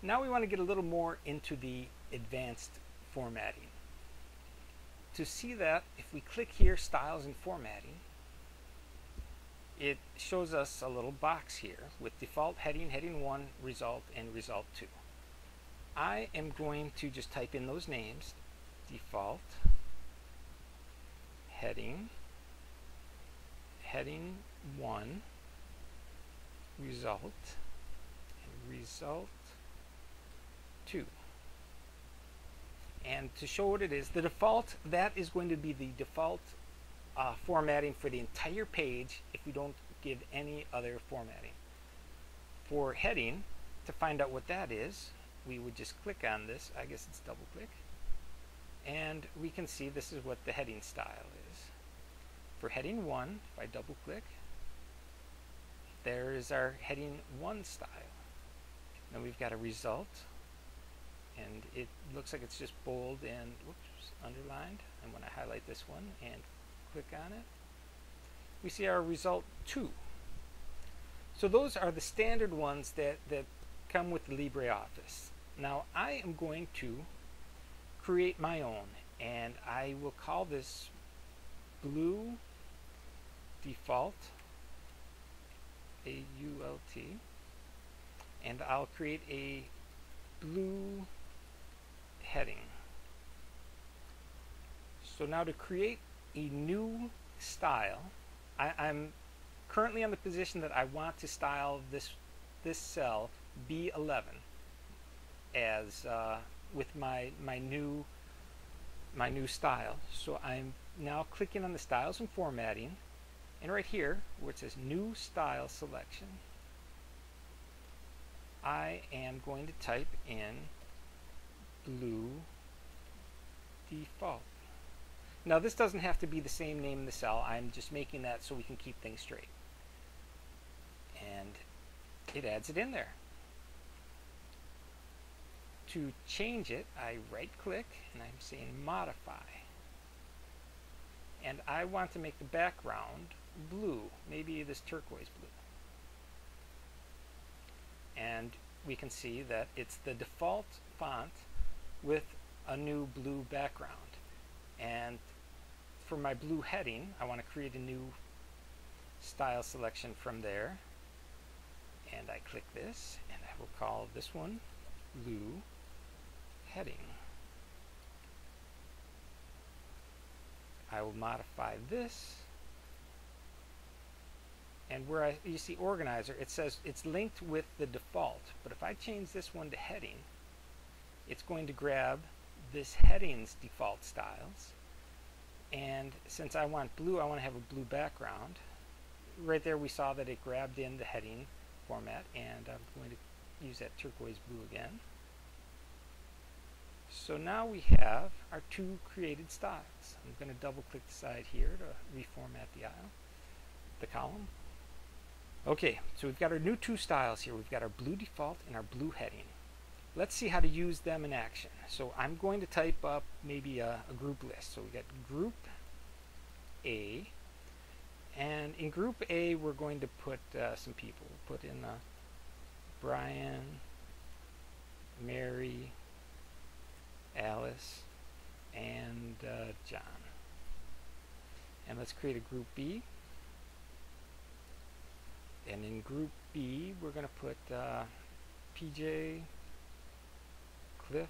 Now we want to get a little more into the advanced formatting. To see that, if we click here, Styles and Formatting, it shows us a little box here with default heading, heading 1, result, and result 2. I am going to just type in those names, default, heading, heading 1, result, and result 2. And to show what it is, the default, that is going to be the default formatting for the entire page if we don't give any other formatting. For heading, to find out what that is, we would just click on this. I guess it's double click. And we can see this is what the heading style is. For heading 1, if I double click, there is our heading 1 style. Now we've got a result, and it looks like it's just bold and whoops, underlined. And when I highlight this one and click on it, we see our result 2. So those are the standard ones that come with LibreOffice. Now I am going to create my own, and I will call this Blue Default, A-U-L-T, and I'll create a blue heading. So now to create a new style, I'm currently on the position that I want to style this cell B11 as with my new style. So I'm now clicking on the Styles and Formatting, and right here where it says New Style Selection, I am going to type in Blue Default. Now this doesn't have to be the same name in the cell. I'm just making that so we can keep things straight. And it adds it in there. To change it, I right click and I'm saying modify. And I want to make the background blue, maybe this turquoise blue. And we can see that it's the default font with a new blue background. And for my blue heading, I want to create a new style selection from there. And I click this, and I will call this one Blue Heading. I will modify this, and where you see organizer, it says it's linked with the default, but if I change this one to heading, it's going to grab this heading's default styles, and since I want blue, I want to have a blue background. Right there we saw that it grabbed in the heading format, and I'm going to use that turquoise blue again. So now we have our two created styles. I'm going to double click the side here to reformat the column. Okay, so we've got our new two styles here. We've got our blue default and our blue heading. Let's see how to use them in action. So I'm going to type up maybe a group list. So we got group A, and in group A we're going to put some people. We'll put in Brian, Mary, Alice, and John. And let's create a group B. And in group B we're going to put PJ, Cliff,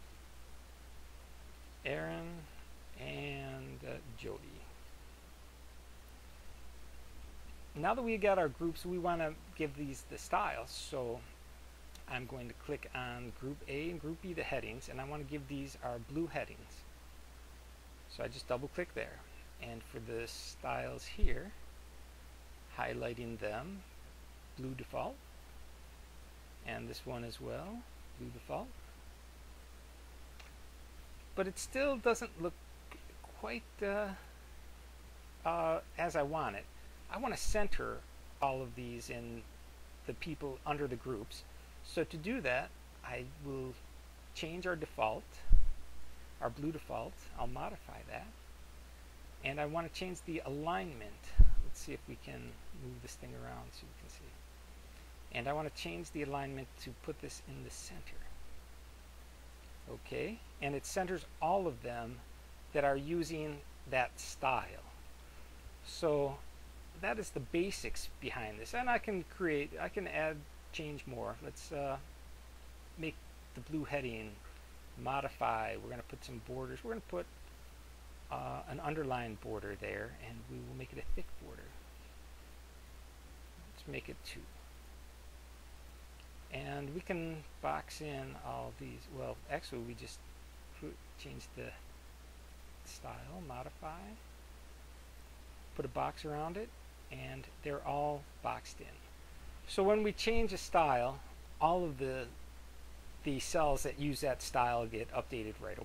Aaron, and Jody. Now that we got our groups, we want to give these the styles. So I'm going to click on group A and group B, the headings, and I want to give these our blue headings. So I just double click there, and for the styles here, highlighting them, blue default, and this one as well, blue default. But it still doesn't look quite as I want it. I want to center all of these in the people under the groups. So to do that, I will change our default, our blue default. I'll modify that. And I want to change the alignment. Let's see if we can move this thing around so you can see. And I want to change the alignment to put this in the center. Okay, and it centers all of them that are using that style. So that is the basics behind this, and I can add, change more. Let's make the blue heading, modify. We're going to put some borders. We're going to put an underlined border there, and we will make it a thick border. Let's make it 2. And we can box in all these. Well, actually, we just change the style, modify, put a box around it, and they're all boxed in. So when we change a style, all of the cells that use that style get updated right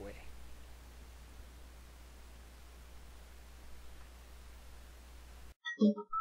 away.